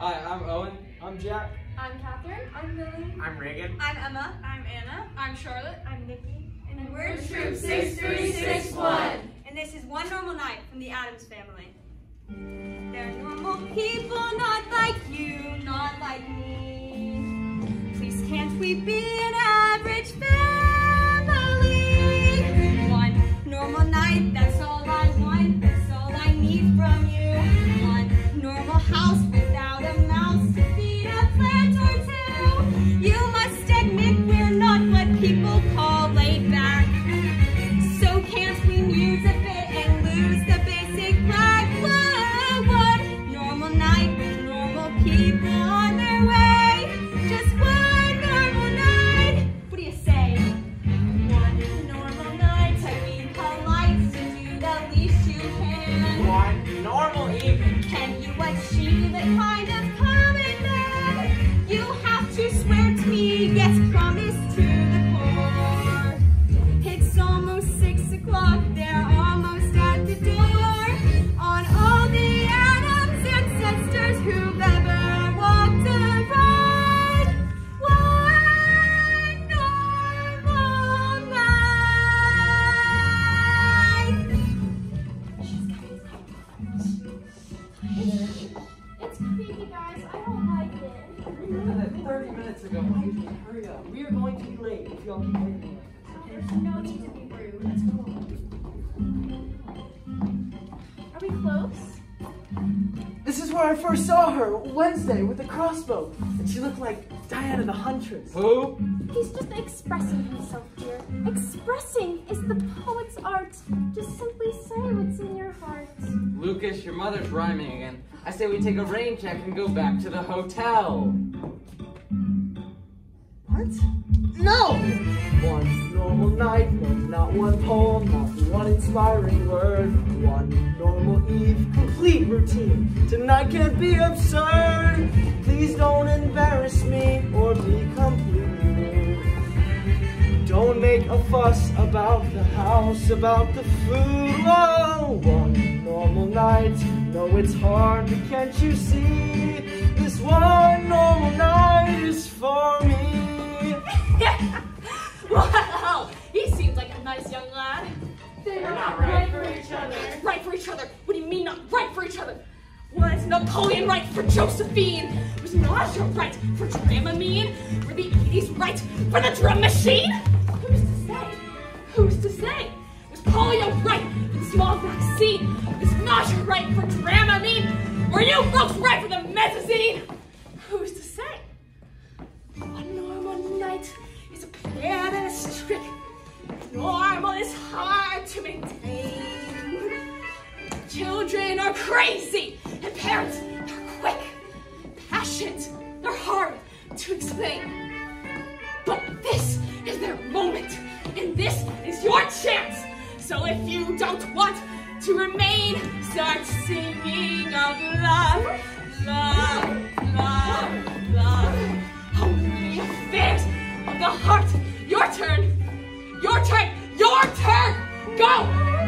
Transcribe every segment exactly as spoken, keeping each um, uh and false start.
Hi, I'm Owen. I'm Jack. I'm Catherine. I'm Lily. I'm Reagan. I'm Emma. I'm Anna. I'm Charlotte. I'm Nikki. And, and we're Troop six three six one. And this is One Normal Night from the Addams Family. They're normal people, not like you, not like me. Please can't we be an average family? One normal night, that's all I want, that's all I need from you. One normal house without a mouse to feed a plant or two. You must admit we're not what people call laid back. So can't we muse a bit and lose the basic black clue? One normal night with normal people on their way. Just one normal night. What do you say? One normal night. I be polite to do the least you can. One normal evening. Can you achieve a kind of common man? You have to swear to me, yes, promise to the core. It's almost six o'clock, they're almost at the door. On all the Addams ancestors who've ever walked the road. One normal night. It's creepy, guys. I don't like it. thirty minutes ago. Hurry up. We are going to be late if y'all keep waiting. There's no need to be rude. Let's go. Are we close? This is where I first saw her, Wednesday, with the crossbow. And she looked like Diana the Huntress. Who? He's just expressing himself, dear. Expressing is the poet's art. Just simply say what's in your heart. Lucas, your mother's rhyming again. I say we take a rain check and go back to the hotel. What? No! One normal night, one, not one poem, not one inspiring word. One normal eve, complete routine. Tonight can't be absurd. Please don't embarrass me or be completely rude. Don't make a fuss about the house, about the food. Whoa! One normal night, no it's hard, but can't you see? This one normal night is for me. Wow, he seems like a nice young lad. They're not right for each other. Right for each other? What do you mean not right for each other? Was Napoleon right for Josephine? Was Nausea right for Dramamine? Were the eighties right for the drum machine? Who's to say? Who's to say? Was polio right for the small vaccine? Was Nausea right for Dramamine? Were you folks right for the mezzanine? Who's to say? One normal night is a plan and a trick. Normal is hard to maintain. Children are crazy, and parents are quick. Passions are hard to explain. But this is their moment, and this is your chance. So if you don't want to remain, start singing of love, love, love, love. Only affairs of the heart. Your turn, your turn, your turn. Go.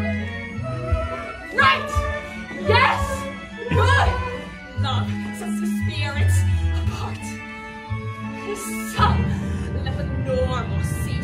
Right. Yes. Good. Love sets the spirits apart. So let the normal see